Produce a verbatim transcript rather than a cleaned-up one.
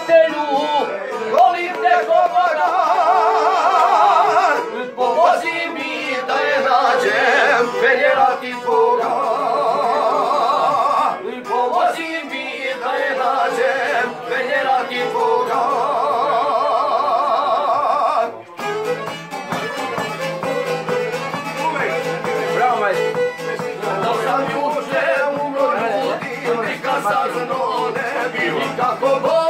stvoritelju, volite koga, pomozi mi da je nađem, venerati Boga. Pomozi mi da je nađem, venerati Boga. Bravo, majstor. Da sam juče umro ljudi, nikad sažno ne bilo kako Bog.